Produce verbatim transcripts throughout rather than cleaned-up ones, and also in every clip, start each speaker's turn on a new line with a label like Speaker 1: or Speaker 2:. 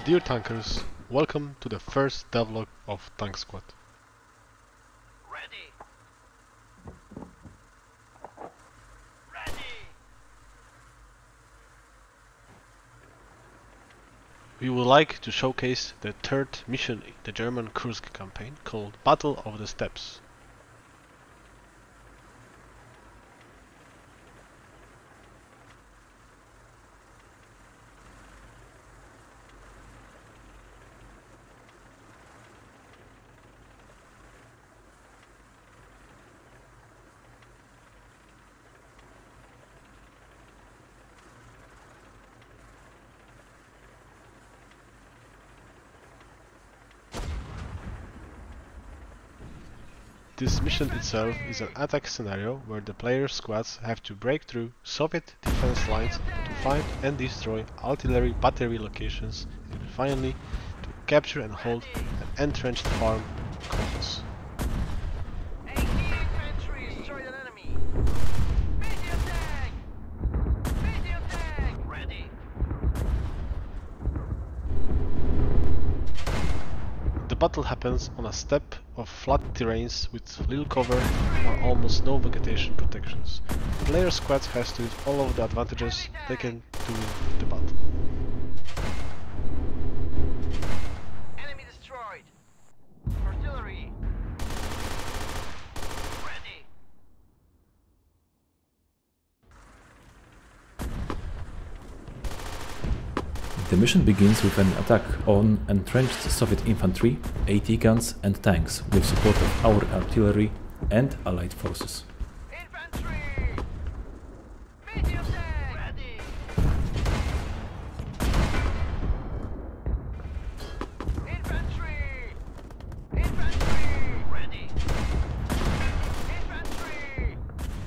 Speaker 1: Dear tankers, welcome to the first devlog of Tank Squad.
Speaker 2: Ready. Ready.
Speaker 1: We would like to showcase the third mission in the German Kursk campaign called Battle of the Steppes. This mission itself is an attack scenario where the player squads have to break through Soviet defense lines to find and destroy artillery battery locations and finally to capture and hold an entrenched farm complex.
Speaker 2: eighty infantry destroyed an enemy. Medium tank. Medium tank. Ready.
Speaker 1: The battle happens on a steppe of flat terrains with little cover or almost no vegetation protections. The player squad has to use all of the advantages taken to win the battle.
Speaker 2: Enemy destroyed. Artillery. Ready.
Speaker 3: The mission begins with an attack on entrenched Soviet infantry, AT guns and tanks with support of our artillery and allied forces.
Speaker 2: Infantry. Medium tank. Ready. Infantry. Infantry. Ready. Infantry.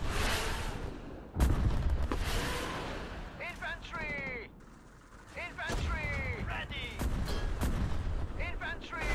Speaker 2: Infantry. Infantry. Ready. Infantry.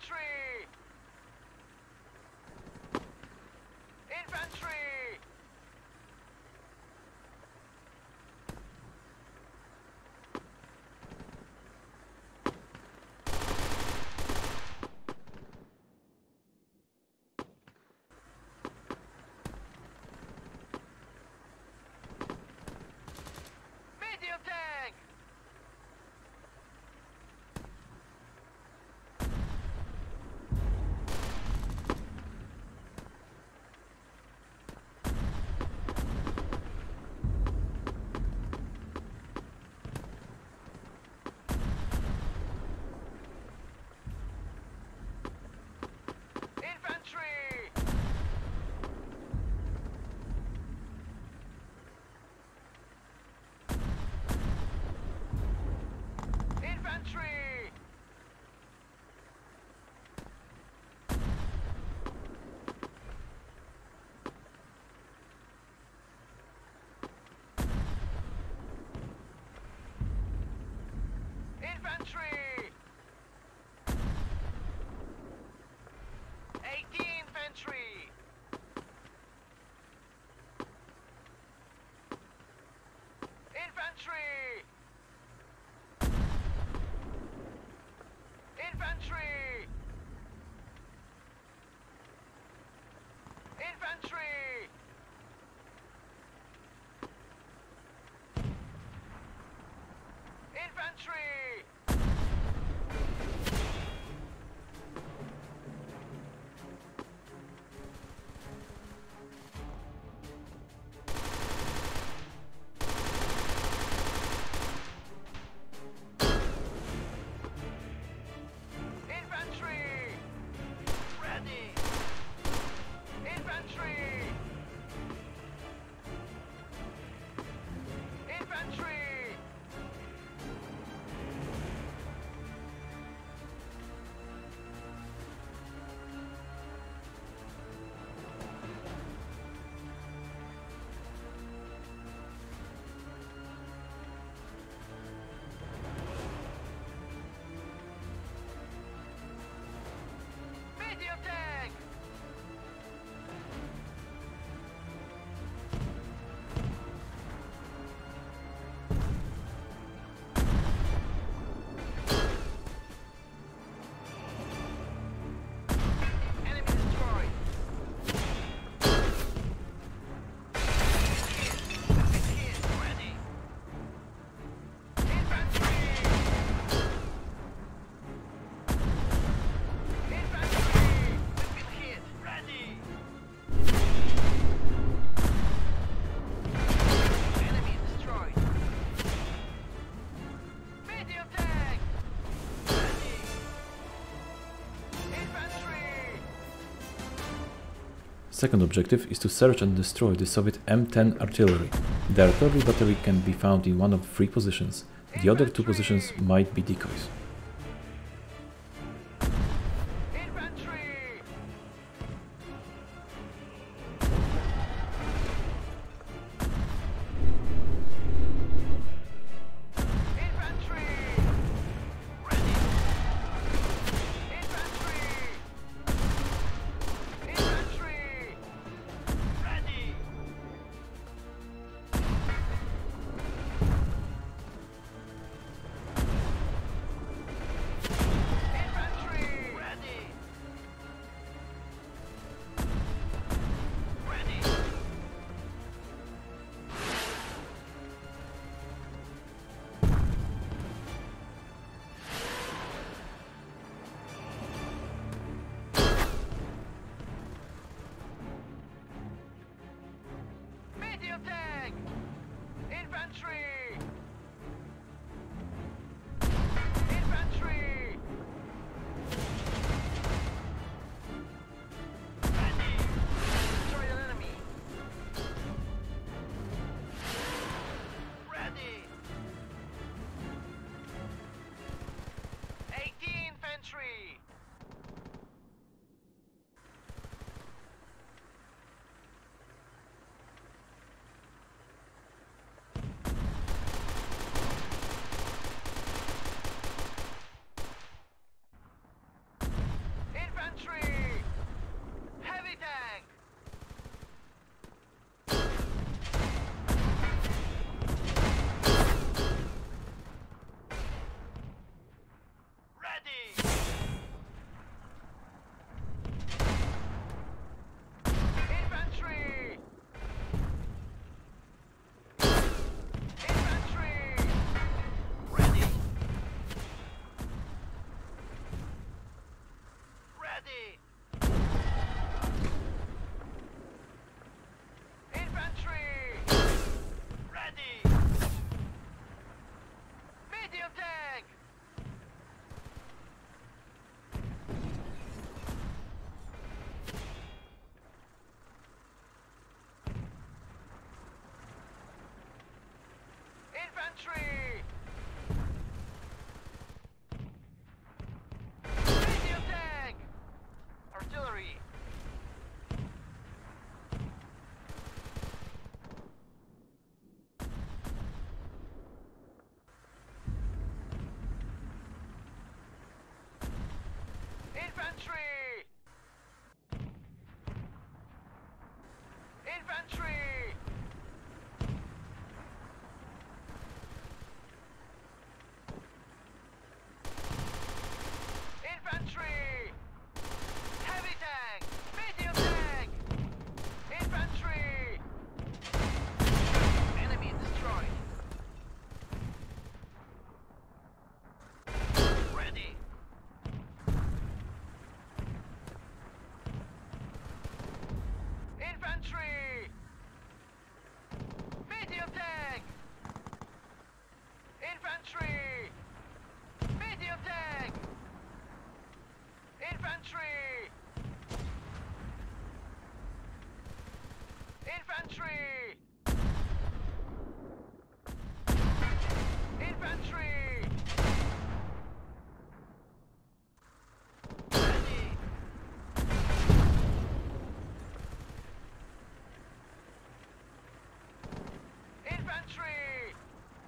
Speaker 2: Infantry! Infantry! Medium tank! Infantry! Infantry! Infantry! eighteen infantry! Infantry! Infantry! Infantry! Infantry! Infantry! Ready! Infantry! Infantry! Medium tank! Enemy destroyed! Hit, hit, ready! Infantry! Infantry! We've been hit! Ready! Enemy destroyed! Medium tank! Ready! Infantry!
Speaker 3: Second objective is to search and destroy the Soviet M ten artillery. The artillery battery can be found in one of three positions. The other two positions might be decoys.
Speaker 2: Infantry! Infantry! Ready! Infantry! Infantry! Ready! Infantry! Infantry! Infantry! Heavy tank! Medium tank! Infantry! Enemy destroyed. Ready. Infantry! Medium tank! Infantry! Medium tank! Infantry! Infantry! Infantry! Ready! Infantry!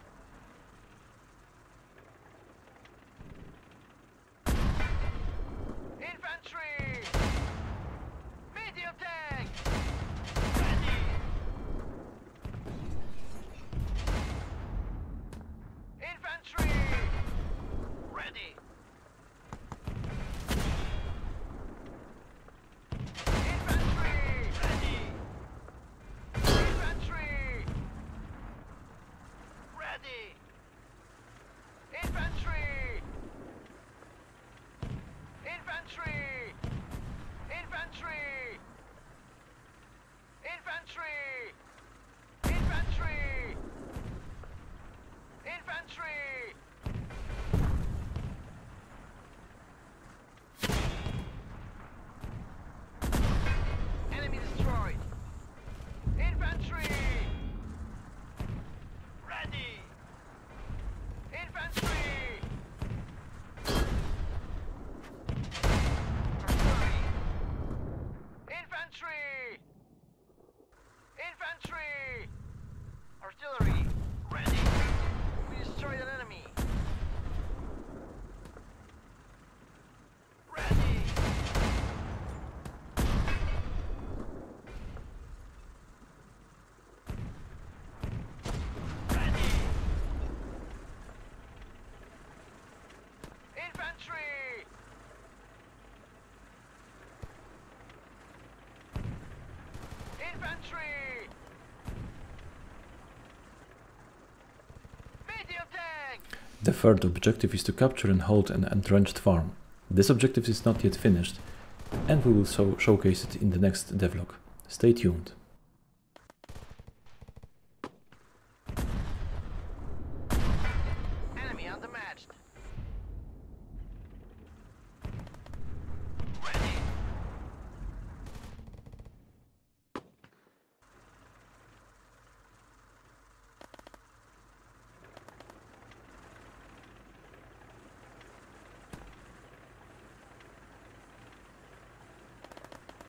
Speaker 2: Infantry! Medium tank! Ready! Infantry! Ready! Infantry! Ready! Infantry! Ready! Infantry! Infantry! Infantry! Infantry! Infantry! Infantry! Enemy destroyed! Infantry! Ready! Infantry! Artillery! Infantry! Infantry! Artillery! Ready! We destroyed an enemy! Ready! Ready! Infantry! Infantry! Medium tank!
Speaker 3: The third objective is to capture and hold an entrenched farm. This objective is not yet finished, and we will so showcase it in the next devlog. Stay tuned.